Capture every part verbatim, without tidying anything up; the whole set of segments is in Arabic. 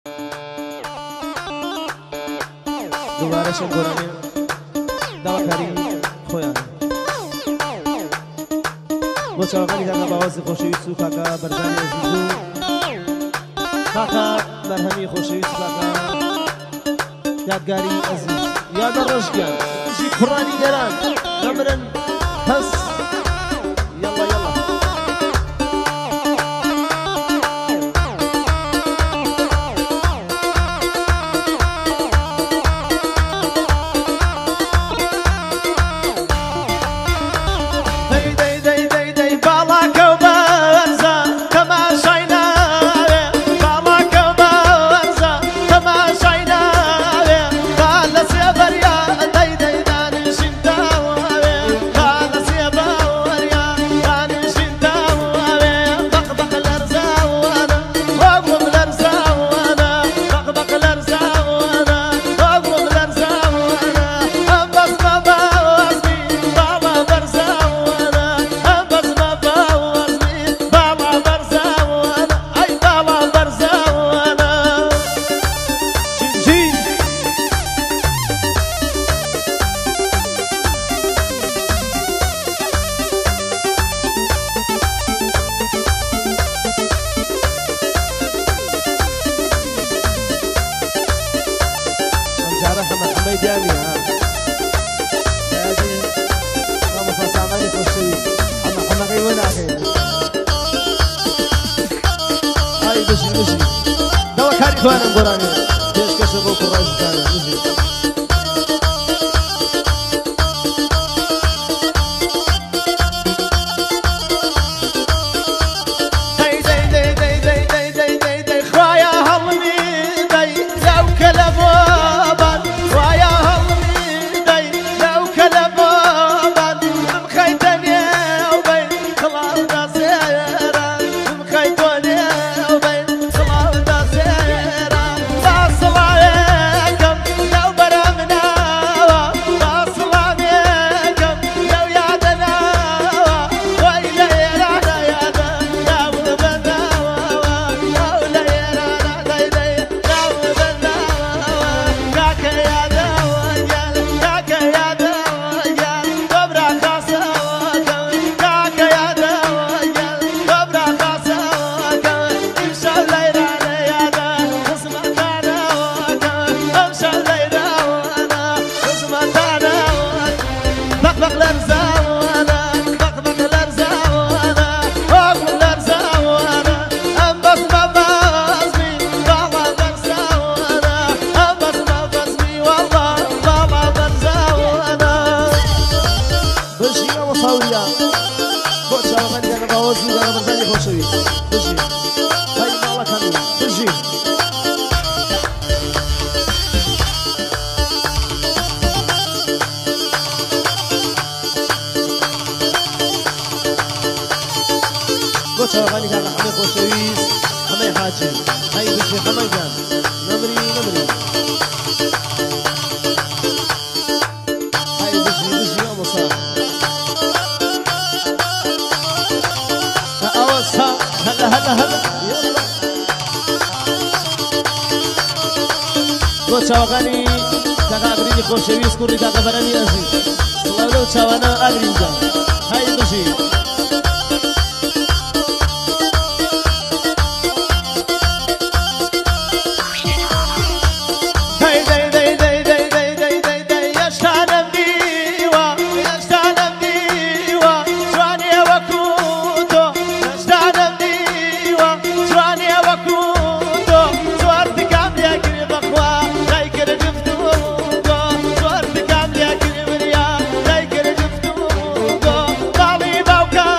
دوباره شن گرانه دواکاری خویان با چاوانی که باوز خوشی سو کاکا برزانی عزیزو کاکا برهمی خوشی سو کاکا یادگاری عزیز یاد رشگان جی قرانی دران نمرن پس يلا يلا ميداني ها هذه خمسة سامعني خوشي أما أما غير وين أخي هاي بشي بشي دوا كاري خوانا مقراني تيش كشبو كراج تاني بشي شغالي كان حمي خوشويس حمي حاجي هاي بشي حمي كان نمري نمري هاي بشي بشي يا مصاب أوسها هلا هلا هلا يلا قو شغالي كان أغريني خوشويس كوري كان براني أزيز الله لو شوانا أغرين جان هاي بشي Bali Bauka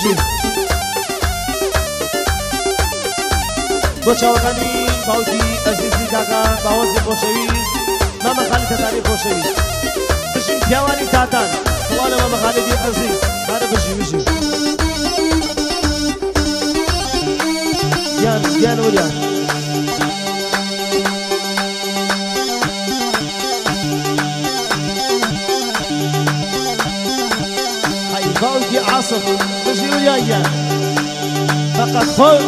بجي بۆ چاوەکانی باوکی ئەزیزی کاکە باوەزی خۆشەویست مامە خالی تەتانی خۆشەویست بژین پیاوانی تاتان سڵانە مامە خالێدی ئەزیز کارە بژی بژی گیان گیان وریان هاي باوکی عاصف بژی وریان گیان فقط خۆ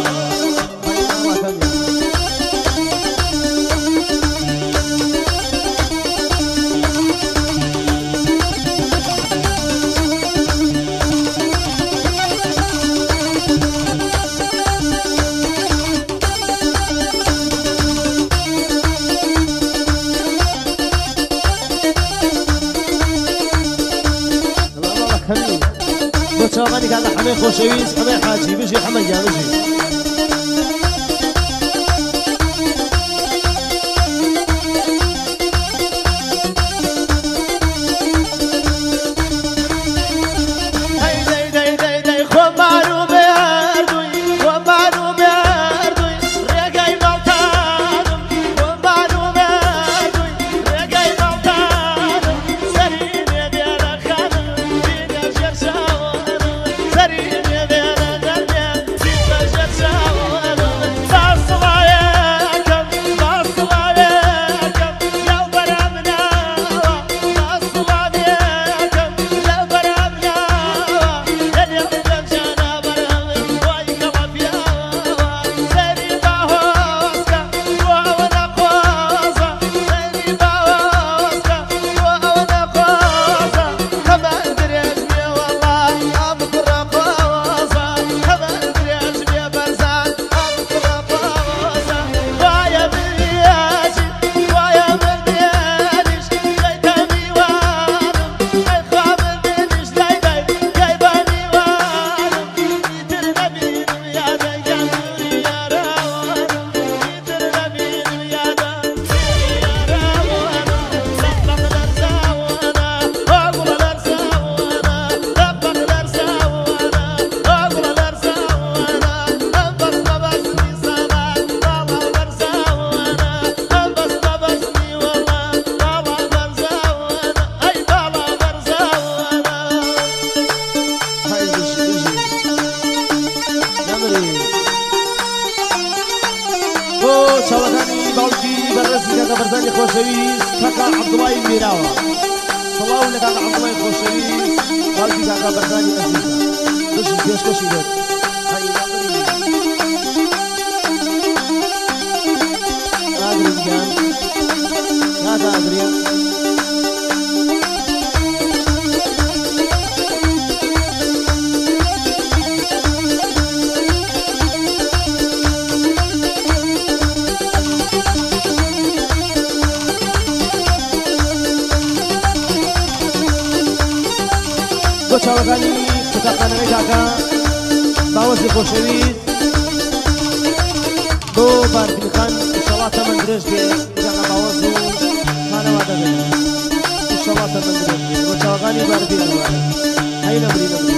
چاوانی کاکە حەمەی خۆشەویست حەمەی حاجی بژی حەمەی گیان بژی چاوەکانی باوکی بەڕێزی کاکە بەرزانی خۆشەویست کاکە عەبدوڵای میراوە سڵاو لە کاکە عەبدوڵای خۆشەویست باوکی کاکە بەرزانی ئەزیزە بژی پێشکەشی دێت ئاگرین گیان کاکە ئاگرین بۆ چاوەکانی قوتابخانەکەی کاکە باوەزی خۆشەویست بۆ باردین خان ئینشەڵڵا تەمەن درێژ بێ کاکە باوەز و خانەوادە بێت ئینشەڵڵا تەمەن درێژ بێ بۆ چاوەکانی باردین وایە هەی نەبری نەبری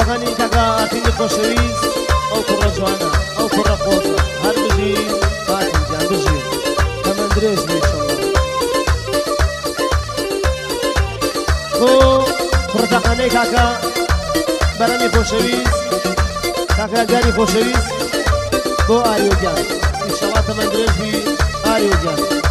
چاوەکانی کاکا ئاتینی خۆشەویست ئەو کوڕە جوانە ئەو کوڕە خۆشە هەر بژین ئاتین جان بژین تەمەن درێژ بێ ئینشەڵڵا بۆ کوڕەتەقانەی کاکا بەرەمی خۆشەویست کاکا یادگاری خۆشەویست بۆ ئاریۆگیان ئینشەڵڵا تەمەن درێژ بی ئاریۆگیان